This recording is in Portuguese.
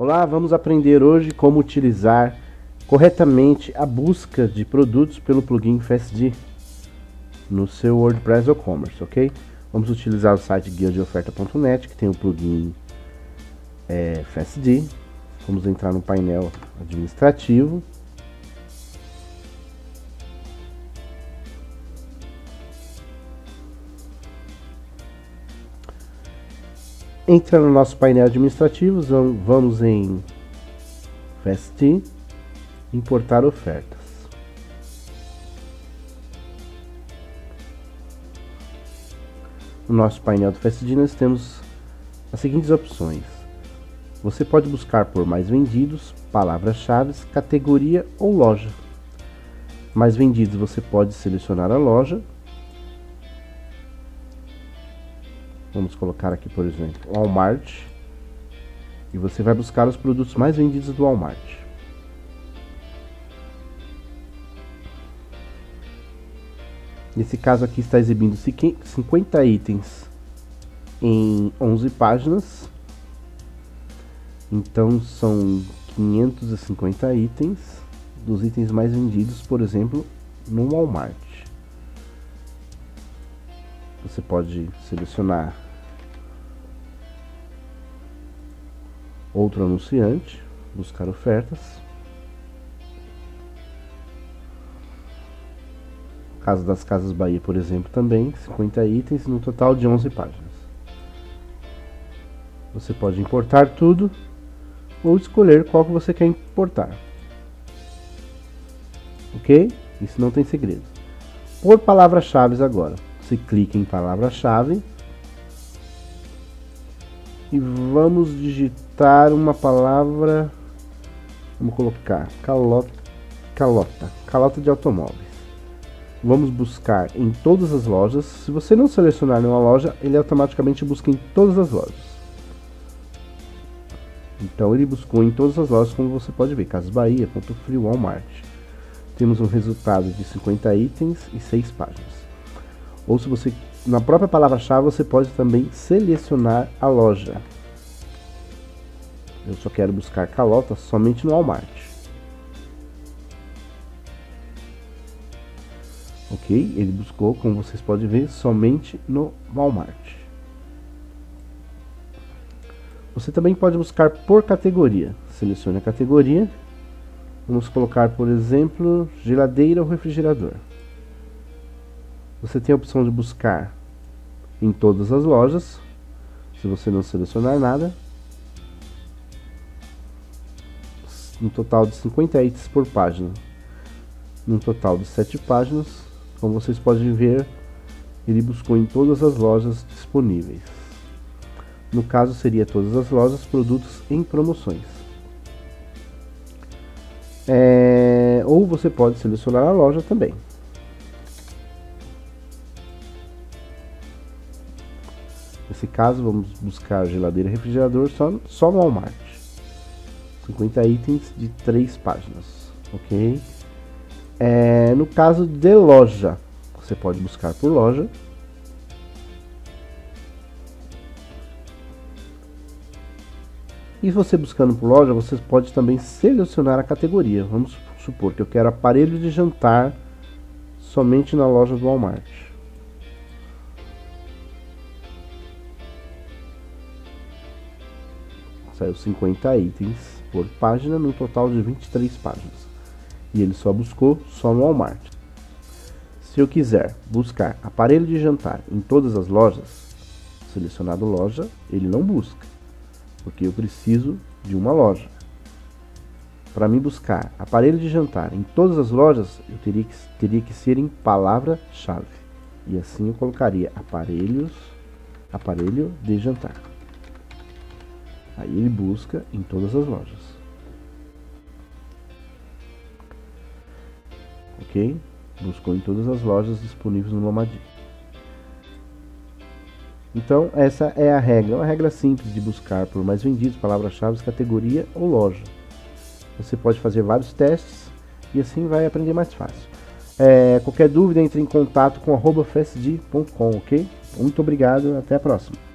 Olá, vamos aprender hoje como utilizar corretamente a busca de produtos pelo plugin FastD no seu WordPress WooCommerce, ok? Vamos utilizar o site guiadeoferta.net, que tem o plugin FastD. Vamos entrar no painel administrativo. Entra no nosso painel administrativo, vamos em FastD, importar ofertas. No nosso painel do FastD nós temos as seguintes opções. Você pode buscar por mais vendidos, palavras-chave, categoria ou loja. Mais vendidos você pode selecionar a loja. Vamos colocar aqui, por exemplo, Walmart. E você vai buscar os produtos mais vendidos do Walmart. Nesse caso aqui está exibindo 50 itens em 11 páginas. Então são 550 itens dos itens mais vendidos, por exemplo, no Walmart. Você pode selecionar outro anunciante, buscar ofertas. No caso das Casas Bahia, por exemplo, também 50 itens no total de 11 páginas. Você pode importar tudo ou escolher qual que você quer importar. Ok? Isso não tem segredo. Por palavras-chave agora. Você clica em palavra-chave e vamos digitar uma palavra. Vamos colocar calota de automóveis. Vamos buscar em todas as lojas. Se você não selecionar nenhuma loja, ele automaticamente busca em todas as lojas. Então ele buscou em todas as lojas, como você pode ver, Casas Bahia, Ponto Frio, Walmart. Temos um resultado de 50 itens e 6 páginas. Ou se você, na própria palavra-chave, você pode também selecionar a loja. Eu só quero buscar calota somente no Walmart. Ok? Ele buscou, como vocês podem ver, somente no Walmart. Você também pode buscar por categoria. Selecione a categoria. Vamos colocar, por exemplo, geladeira ou refrigerador. Você tem a opção de buscar em todas as lojas, se você não selecionar nada. Um total de 50 itens por página. Num total de 7 páginas, como vocês podem ver, ele buscou em todas as lojas disponíveis. No caso, seria todas as lojas, produtos em promoções. Ou você pode selecionar a loja também. Nesse caso, vamos buscar geladeira e refrigerador só no Walmart. 50 itens de 3 páginas. Ok? No caso de loja, você pode buscar por loja. E você buscando por loja, você pode também selecionar a categoria. Vamos supor que eu quero aparelho de jantar somente na loja do Walmart. Saiu 50 itens por página, num total de 23 páginas. E ele só buscou só no Walmart. Se eu quiser buscar aparelho de jantar em todas as lojas, selecionado loja, ele não busca. Porque eu preciso de uma loja. Para mim buscar aparelho de jantar em todas as lojas, eu teria que ser em palavra-chave. E assim eu colocaria aparelho de jantar. Aí ele busca em todas as lojas. Ok? Buscou em todas as lojas disponíveis no Nomadi. Então essa é a regra, uma regra simples de buscar por mais vendidos, palavras-chave, categoria ou loja. Você pode fazer vários testes e assim vai aprender mais fácil. Qualquer dúvida, entre em contato com @fastd.com, ok? Muito obrigado, até a próxima.